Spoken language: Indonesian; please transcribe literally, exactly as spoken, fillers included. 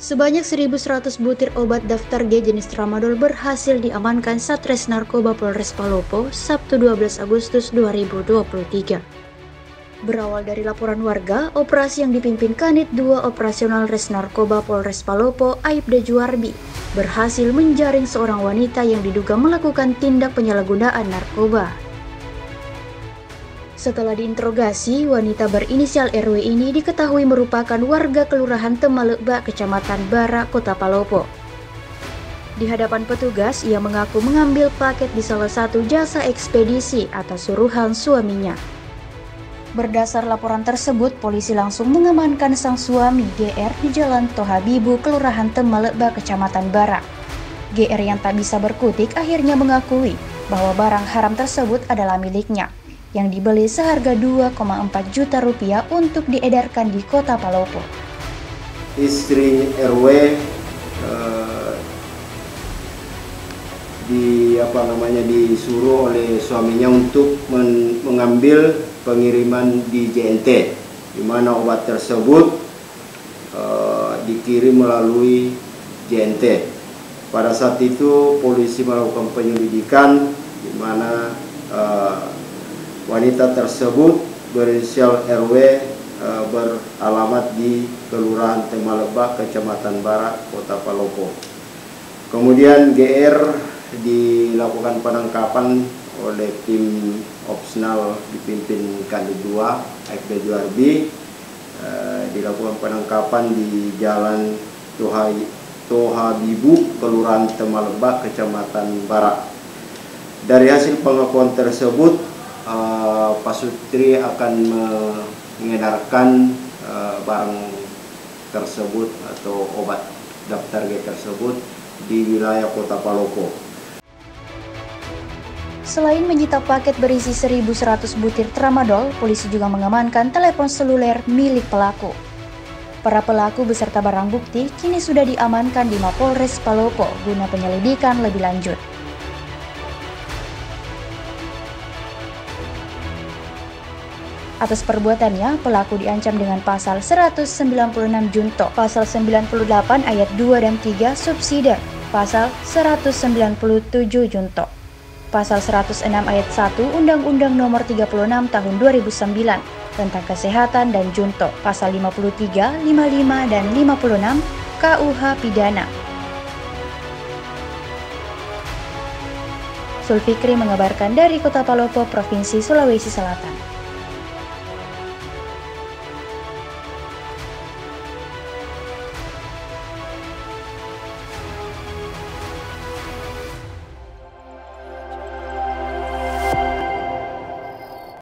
Sebanyak seribu seratus butir obat daftar G jenis tramadol berhasil diamankan Satres Narkoba Polres Palopo Sabtu dua belas Agustus dua ribu dua puluh tiga. Berawal dari laporan warga, operasi yang dipimpin Kanit dua Operasional Res Narkoba Polres Palopo, Aibda Juarbi, berhasil menjaring seorang wanita yang diduga melakukan tindak penyalahgunaan narkoba. Setelah diinterogasi, wanita berinisial R W ini diketahui merupakan warga Kelurahan Temalebak, Kecamatan Bara, Kota Palopo. Di hadapan petugas, ia mengaku mengambil paket di salah satu jasa ekspedisi atas suruhan suaminya. Berdasar laporan tersebut, polisi langsung mengamankan sang suami G R di Jalan Tohabibu, Kelurahan Temalebak, Kecamatan Bara. G R yang tak bisa berkutik akhirnya mengakui bahwa barang haram tersebut adalah miliknya, yang dibeli seharga dua koma empat juta rupiah untuk diedarkan di Kota Palopo. Istri R W eh, di apa namanya disuruh oleh suaminya untuk men, mengambil pengiriman di J N T, di mana obat tersebut eh, dikirim melalui J N T. Pada saat itu polisi melakukan penyelidikan, di mana eh, wanita tersebut berinisial R W e, beralamat di Kelurahan Temalebak, Kecamatan Bara, Kota Palopo. Kemudian G R dilakukan penangkapan oleh tim opsional dipimpin Kanit dua Aibda Juarbi. E, dilakukan penangkapan di Jalan Tohai, Tohabibu, Kelurahan Temalebak, Kecamatan Bara. Dari hasil pengakuan tersebut, Uh, Pak Sutri akan mengedarkan uh, barang tersebut atau obat daftar G tersebut di wilayah Kota Palopo. Selain menyita paket berisi seribu seratus butir tramadol, polisi juga mengamankan telepon seluler milik pelaku. Para pelaku beserta barang bukti kini sudah diamankan di Mapolres Palopo guna penyelidikan lebih lanjut. Atas perbuatannya, pelaku diancam dengan pasal seratus sembilan puluh enam Junto, pasal sembilan puluh delapan ayat dua dan tiga Subsidi, pasal seratus sembilan puluh tujuh Junto, pasal seratus enam ayat satu Undang-Undang Nomor tiga puluh enam Tahun dua ribu sembilan tentang Kesehatan dan Junto, pasal lima puluh tiga, lima puluh lima, dan lima puluh enam K U H Pidana. Zulfikri mengabarkan dari Kota Palopo, Provinsi Sulawesi Selatan.